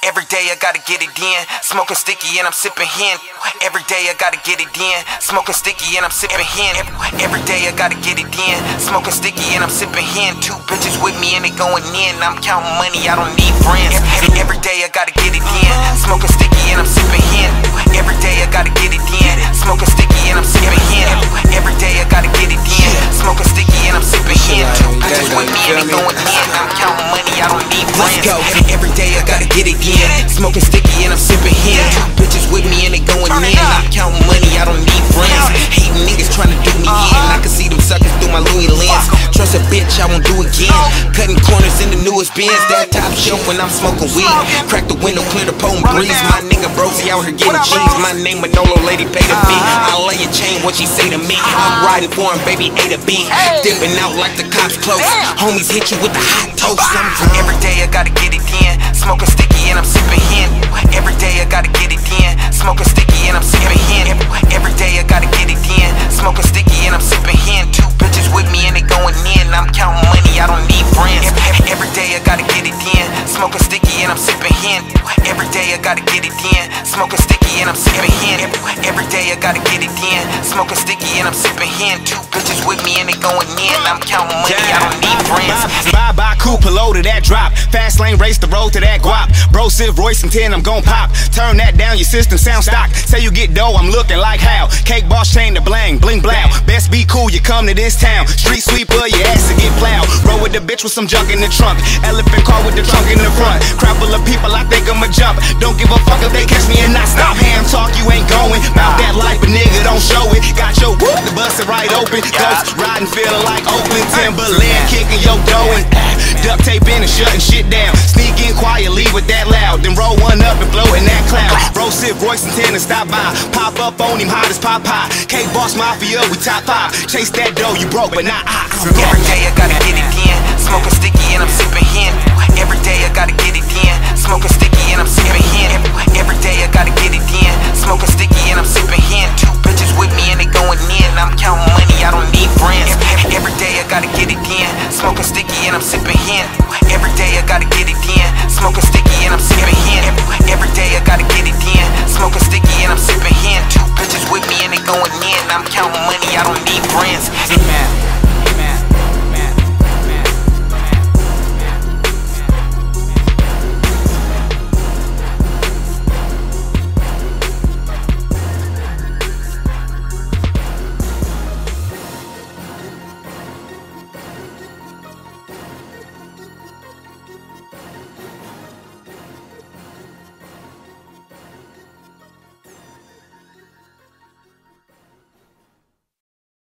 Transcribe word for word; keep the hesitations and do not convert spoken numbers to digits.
Every day I gotta get it in, smoking sticky and I'm sipping hen. Every day I gotta get it in, smoking sticky and I'm sipping hen. Every day I gotta get it in, smoking sticky and I'm sipping hen. Two bitches with me and they going in, I'm counting money, I don't need friends. Every day I gotta get it in, smoking sticky and I'm sipping hen. Every day I gotta get it in, smoking sticky and I'm sipping hen. Every day I gotta get it in, smoking sticky and I'm sipping hen. Two bitches with me and they going in, I'm counting money, I don't need friends. Every day I gotta get it in, smoking sticky and I'm sipping hen. Two bitches with me and they going in, I'm counting money, I don't need friends. Hating niggas trying to do me in, I can see them suckers through my Louis lens. Trust a bitch, I won't do again. Cutting corners in the newest Benz, that top shelf when I'm smoking weed. Crack the window, clear the pole and breeze. My nigga Brosy out here getting cheese. My name Manolo, lady pay the fee. I'll lay a chain, what she say to me. I'm riding for him, baby, A to B. Dipping out like the cops close. Homies hit you with the hot toast. Every day I gotta get it in, smoking sticky and I'm sipping hen. Every day I gotta get it in, smoking sticky and I'm sipping hen. Every day I gotta get it in, smoking sticky and I'm sipping hen. Two bitches with me and they going in, I'm counting money, I don't need friends. Every day I gotta get it in, smoking sticky and I'm sipping hen. Every day I gotta get it in, smoking sticky and I'm sipping hen. Every day I gotta get it in, smoking sticky and I'm sipping hen. Two bitches with me and they going in, I'm counting money, I don't need friends. Bye bye, coupe, below to that drop. Fast lane race the road to that guap. Bro, Civ, Royce, and ten, I'm gon' pop. Turn that down, your system sound stock. Say you get dough, I'm looking like how. Cake boss chain to bling, bling blow. Best be cool, you come to this town. Street sweeper, your ass to get plowed. Roll with the bitch with some junk in the trunk. Elephant car with the trunk in the front. Crowd full of people, I think I'ma jump. Don't give a fuck if they catch me and not stop. Ham talk, you ain't going. Mouth that life, but nigga don't show it. Got your whoop, the bust it right open. Ghost riding, feeling like Oakland Timberland, kicking your dough and duct tape in and shutting shit down. Sneak in quietly with that loud, then roll one up and blow in that cloud. Bro, Civ, Royce, and ten and stop by. Pop up on him, hot as Popeye. Cake boss mafia, we top five. Chase that dough, you broke, but not I. Every day I gotta get it in, smoking sticky and I'm sipping hen. Every day I gotta get it in, smoking sticky and I'm sipping hen. Every day I gotta get it in, smoking sticky and I'm sipping hen. Two bitches with me and they going in, I'm counting money, I don't need friends. Every day I gotta get it in, smoking sticky and I'm sipping hen. Every day I gotta get it in, smoking sticky and I'm sipping hen. Every day I gotta get it in, smoking sticky and I'm sipping hen. Two bitches with me and they going in, I'm counting money, I don't need friends.